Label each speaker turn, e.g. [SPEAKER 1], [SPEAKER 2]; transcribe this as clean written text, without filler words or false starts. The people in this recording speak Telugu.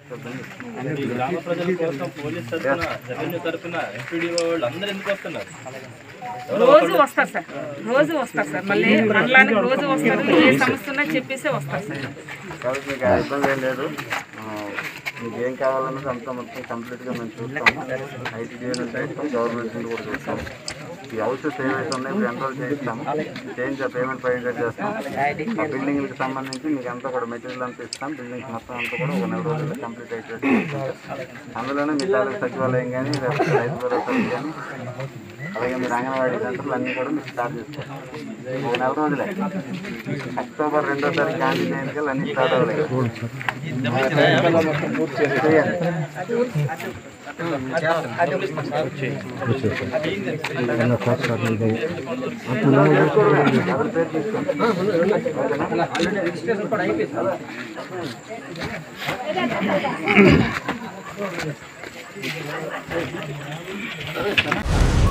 [SPEAKER 1] గ్రామ ప్రజల కోసం పోలీస్ తరఫున రెవెన్యూ తరఫున ఎంపీడీఓ వాళ్ళు అందరూ ఎందుకు వస్తున్నారు?
[SPEAKER 2] రోజు వస్తారు సార్, రోజు వస్తారు సార్, మళ్ళీ మండలానికి రోజు వస్తారు, ఏ సమస్య ఉన్నా చెప్పేసి వస్తారు సార్.
[SPEAKER 3] కాబట్టి మీకు ఆ ఇబ్బంది ఏం లేదు. మీకు ఏం కావాలన్నది అంతా మొత్తం కంప్లీట్గా మేము చూస్తాము. ఐటీడీఏ నుంచి చూస్తాం, గవర్నమెంట్ నుంచి కూడా చూస్తాం. ఈ హౌసెస్ ఏవైతే ఉన్నాయో ఇప్పుడు ఎన్రోల్ చేయిస్తాము, చేయించి ఆ పేమెంట్ ప్రొవైడ్ చేస్తాం. ఆ బిల్డింగ్కి సంబంధించి మీకు అంతా కూడా మెటీరియల్ అంతా ఇస్తాం. బిల్డింగ్స్ మొత్తం అంతా కూడా ఒక 4 రోజుల్లో కంప్లీట్ అయిపోయింది. అందులోనే మీ తాలూకు సచివాలయం కానీ లేకపోతే రైతు భరోసా కానీ అలాగే మీరు అంగన్వాడీ సెంటర్లు అన్నీ కూడా మీకు స్టార్ట్ చేస్తాం. ఒక 4 రోజులే, అక్టోబర్ 2వ తారీఖు గాంధీ జయంతికి అన్నీ స్టార్ట్ అవ్వలేదు.
[SPEAKER 1] తీసుకోండి.